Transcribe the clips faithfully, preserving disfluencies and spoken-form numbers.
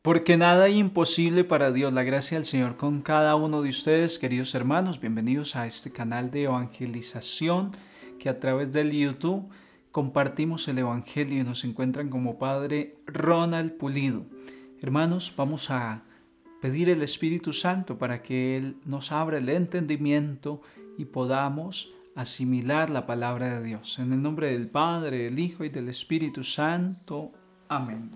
Porque nada hay imposible para Dios. La gracia del Señor con cada uno de ustedes, queridos hermanos. Bienvenidos a este canal de evangelización que a través del YouTube compartimos el Evangelio y nos encuentran como Padre Ronald Pulido. Hermanos, vamos a pedir el Espíritu Santo para que Él nos abra el entendimiento y podamos asimilar la palabra de Dios. En el nombre del Padre, del Hijo y del Espíritu Santo. Amén.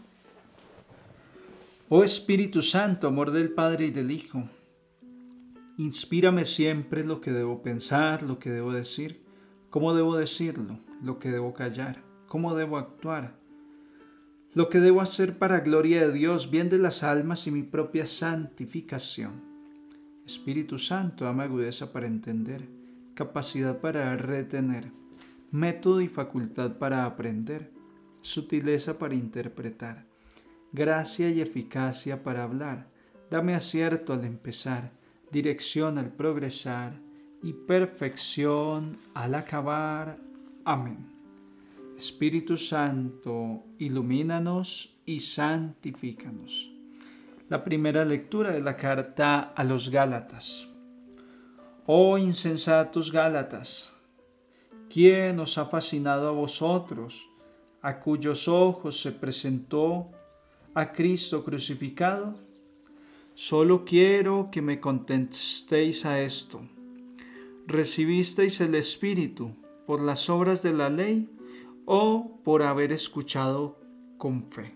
Oh Espíritu Santo, amor del Padre y del Hijo, inspírame siempre lo que debo pensar, lo que debo decir, cómo debo decirlo, lo que debo callar, cómo debo actuar, lo que debo hacer para gloria de Dios, bien de las almas y mi propia santificación. Espíritu Santo, dame agudeza para entender, capacidad para retener, método y facultad para aprender, sutileza para interpretar, gracia y eficacia para hablar. Dame acierto al empezar, dirección al progresar y perfección al acabar. Amén. Espíritu Santo, ilumínanos y santifícanos. La primera lectura de la carta a los Gálatas. Oh insensatos Gálatas, ¿quién os ha fascinado a vosotros, a cuyos ojos se presentó a Cristo crucificado? Solo quiero que me contestéis a esto. ¿Recibisteis el Espíritu por las obras de la ley o por haber escuchado con fe?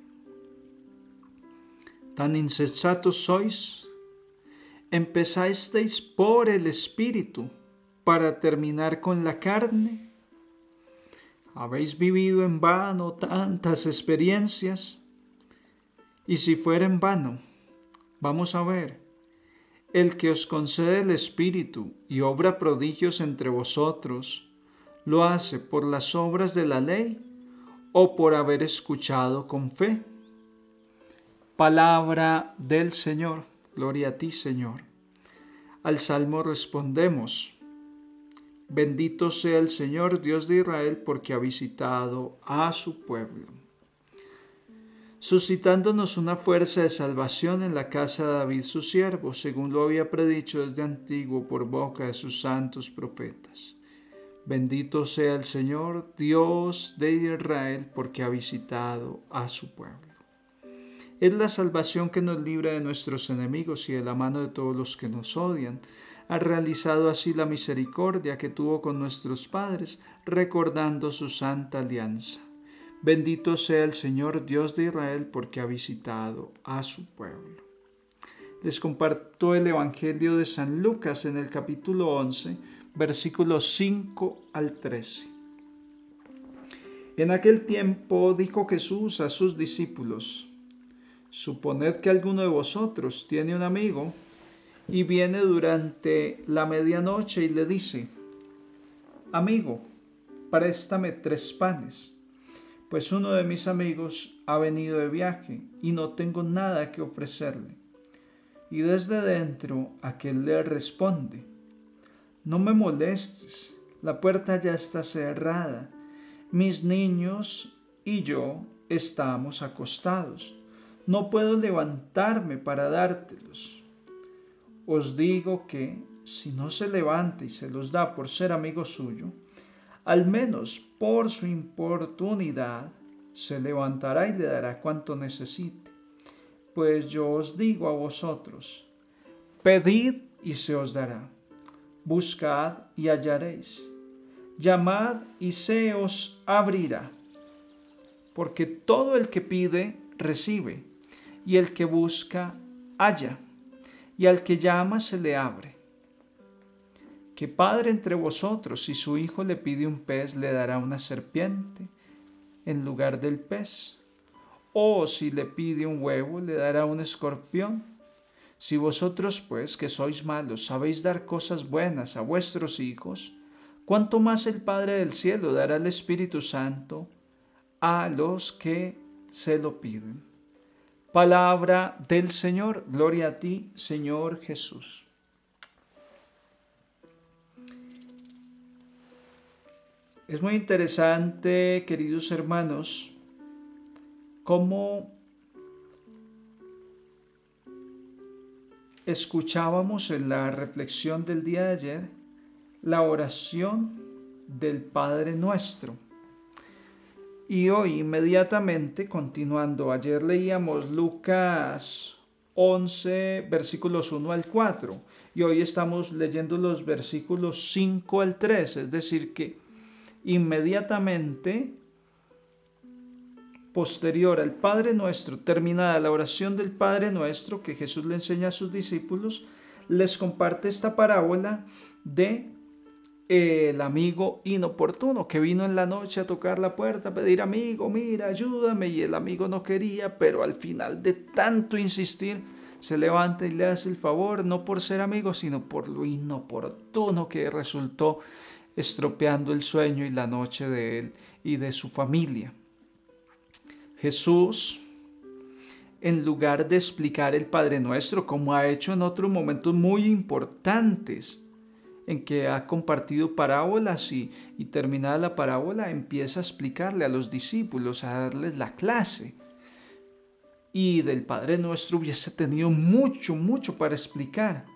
¿Tan insensatos sois? ¿Empezasteis por el Espíritu para terminar con la carne? ¿Habéis vivido en vano tantas experiencias? Y si fuera en vano, vamos a ver, el que os concede el Espíritu y obra prodigios entre vosotros, ¿lo hace por las obras de la ley o por haber escuchado con fe? Palabra del Señor. Gloria a ti, Señor. Al Salmo respondemos: bendito sea el Señor, Dios de Israel, porque ha visitado a su pueblo, suscitándonos una fuerza de salvación en la casa de David su siervo, según lo había predicho desde antiguo por boca de sus santos profetas. Bendito sea el Señor, Dios de Israel, porque ha visitado a su pueblo. Es la salvación que nos libra de nuestros enemigos y de la mano de todos los que nos odian. Ha realizado así la misericordia que tuvo con nuestros padres, recordando su santa alianza. Bendito sea el Señor Dios de Israel, porque ha visitado a su pueblo. Les comparto el Evangelio de San Lucas en el capítulo once, versículos cinco al trece. En aquel tiempo dijo Jesús a sus discípulos: suponed que alguno de vosotros tiene un amigo y viene durante la medianoche y le dice: amigo, préstame tres panes, pues uno de mis amigos ha venido de viaje y no tengo nada que ofrecerle. Y desde dentro aquel le responde: no me molestes, la puerta ya está cerrada, mis niños y yo estamos acostados, no puedo levantarme para dártelos. Os digo que, si no se levanta y se los da por ser amigo suyo, al menos por su importunidad, se levantará y le dará cuanto necesite. Pues yo os digo a vosotros: pedid y se os dará, buscad y hallaréis, llamad y se os abrirá. Porque todo el que pide, recibe, y el que busca, halla, y al que llama se le abre. ¿Qué padre entre vosotros, si su hijo le pide un pez, le dará una serpiente en lugar del pez? ¿O si le pide un huevo, le dará un escorpión? Si vosotros, pues, que sois malos, sabéis dar cosas buenas a vuestros hijos, ¿cuánto más el Padre del cielo dará el Espíritu Santo a los que se lo piden? Palabra del Señor. Gloria a ti, Señor Jesús. Es muy interesante, queridos hermanos, cómo escuchábamos en la reflexión del día de ayer la oración del Padre Nuestro. Y hoy inmediatamente, continuando, ayer leíamos Lucas once, versículos uno al cuatro, y hoy estamos leyendo los versículos cinco al tres, es decir que inmediatamente posterior al Padre Nuestro, terminada la oración del Padre Nuestro que Jesús le enseña a sus discípulos, les comparte esta parábola de el amigo inoportuno que vino en la noche a tocar la puerta, a pedir: amigo, mira, ayúdame, y el amigo no quería, pero al final de tanto insistir se levanta y le hace el favor, no por ser amigo, sino por lo inoportuno que resultó, estropeando el sueño y la noche de él y de su familia. Jesús, en lugar de explicar el Padre Nuestro, como ha hecho en otros momentos muy importantes, en que ha compartido parábolas y, y terminada la parábola empieza a explicarle a los discípulos, a darles la clase. Y del Padre Nuestro hubiese tenido mucho, mucho para explicar.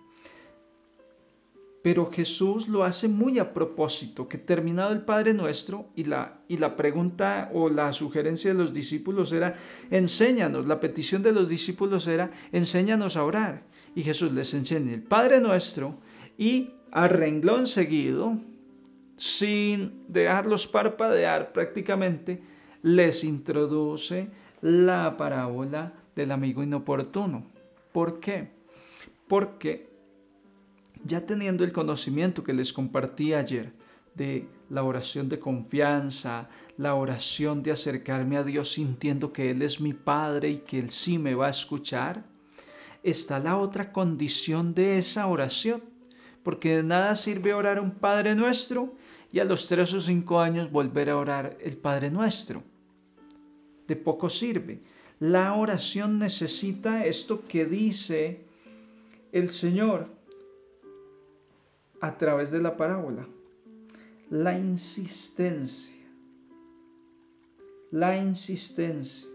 Pero Jesús lo hace muy a propósito, que terminado el Padre Nuestro, y la, y la pregunta o la sugerencia de los discípulos era: enséñanos. La petición de los discípulos era: enséñanos a orar. Y Jesús les enseña el Padre Nuestro, y a renglón seguido, sin dejarlos parpadear prácticamente, les introduce la parábola del amigo inoportuno. ¿Por qué? Porque ya teniendo el conocimiento que les compartí ayer de la oración de confianza, la oración de acercarme a Dios sintiendo que Él es mi Padre y que Él sí me va a escuchar, está la otra condición de esa oración. Porque de nada sirve orar un Padre Nuestro y a los tres o cinco años volver a orar el Padre Nuestro. De poco sirve. La oración necesita esto que dice el Señor a través de la parábola: la insistencia. La insistencia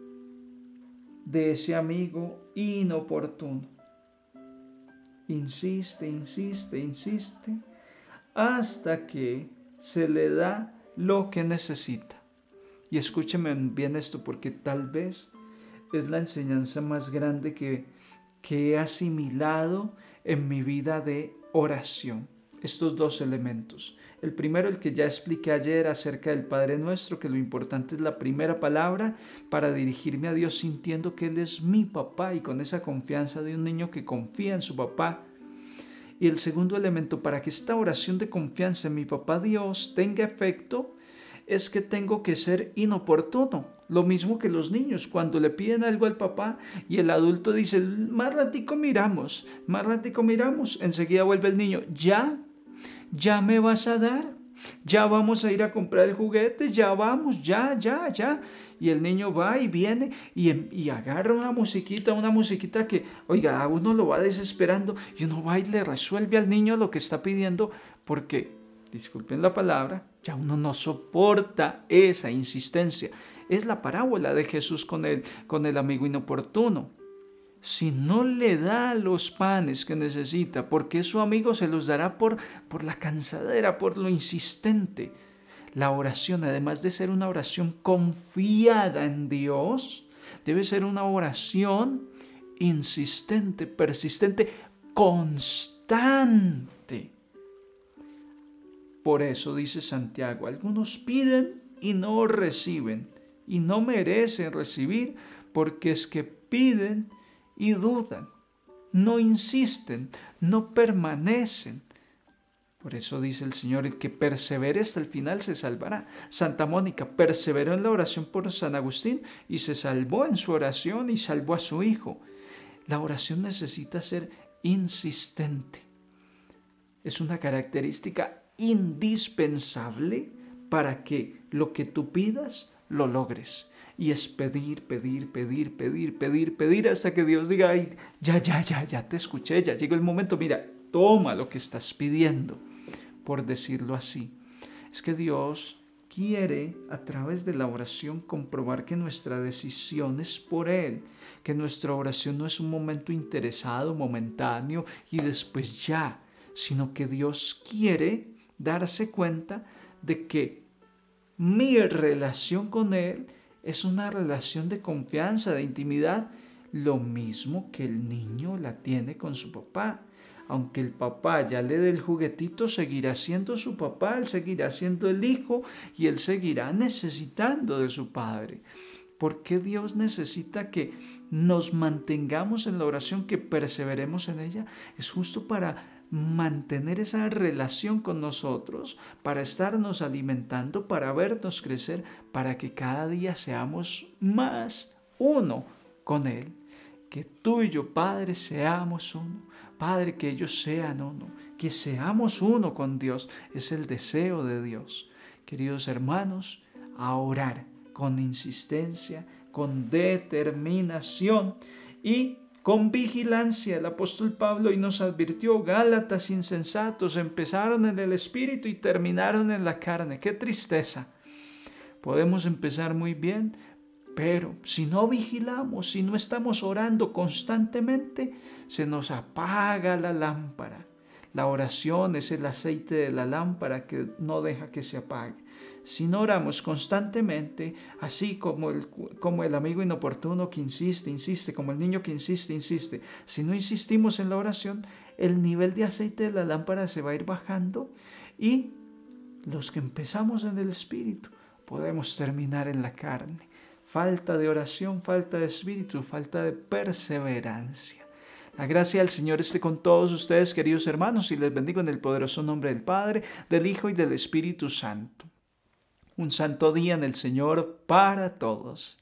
de ese amigo inoportuno. Insiste, insiste, insiste, hasta que se le da lo que necesita. Y escúcheme bien esto, porque tal vez es la enseñanza más grande que, que he asimilado en mi vida de oración. Estos dos elementos. El primero, el que ya expliqué ayer acerca del Padre Nuestro, que lo importante es la primera palabra para dirigirme a Dios sintiendo que Él es mi papá y con esa confianza de un niño que confía en su papá. Y el segundo elemento, para que esta oración de confianza en mi papá Dios tenga efecto, es que tengo que ser inoportuno. Lo mismo que los niños, cuando le piden algo al papá y el adulto dice: más ratico miramos, más ratico miramos, enseguida vuelve el niño: ya, ya me vas a dar, ya vamos a ir a comprar el juguete, ya vamos, ya, ya, ya. Y el niño va y viene y, y agarra una musiquita, una musiquita que, oiga, a uno lo va desesperando y uno va y le resuelve al niño lo que está pidiendo porque, disculpen la palabra, ya uno no soporta esa insistencia. Es la parábola de Jesús con el, con el amigo inoportuno. Si no le da los panes que necesita, porque su amigo se los dará por, por la cansadera, por lo insistente. La oración, además de ser una oración confiada en Dios, debe ser una oración insistente, persistente, constante. Por eso dice Santiago: algunos piden y no reciben, y no merecen recibir, porque es que piden y dudan, no insisten, no permanecen. Por eso dice el Señor: el que persevere hasta el final se salvará. Santa Mónica perseveró en la oración por San Agustín y se salvó en su oración y salvó a su hijo. La oración necesita ser insistente. Es una característica indispensable para que lo que tú pidas lo logres. Y es pedir, pedir, pedir, pedir, pedir, pedir hasta que Dios diga: ay, ya, ya, ya, ya te escuché, ya llegó el momento, mira, toma lo que estás pidiendo, por decirlo así. Es que Dios quiere a través de la oración comprobar que nuestra decisión es por Él, que nuestra oración no es un momento interesado, momentáneo y después ya, sino que Dios quiere darse cuenta de que mi relación con Él es una relación de confianza, de intimidad, lo mismo que el niño la tiene con su papá. Aunque el papá ya le dé el juguetito, seguirá siendo su papá, él seguirá siendo el hijo y él seguirá necesitando de su padre. ¿Por qué Dios necesita que nos mantengamos en la oración, que perseveremos en ella? Es justo para mantener esa relación con nosotros, para estarnos alimentando, para vernos crecer, para que cada día seamos más uno con Él. Que tú y yo, Padre, seamos uno. Padre, que ellos sean uno, que seamos uno con Dios, es el deseo de Dios. Queridos hermanos, a orar con insistencia, con determinación y con vigilancia. El apóstol Pablo hoy nos advirtió: Gálatas insensatos, empezaron en el espíritu y terminaron en la carne. ¡Qué tristeza! Podemos empezar muy bien, pero si no vigilamos, si no estamos orando constantemente, se nos apaga la lámpara. La oración es el aceite de la lámpara que no deja que se apague. Si no oramos constantemente, así como el, como el amigo inoportuno que insiste, insiste, como el niño que insiste, insiste, si no insistimos en la oración, el nivel de aceite de la lámpara se va a ir bajando y los que empezamos en el espíritu podemos terminar en la carne. Falta de oración, falta de espíritu, falta de perseverancia. La gracia del Señor esté con todos ustedes, queridos hermanos, y les bendigo en el poderoso nombre del Padre, del Hijo y del Espíritu Santo. Un santo día en el Señor para todos.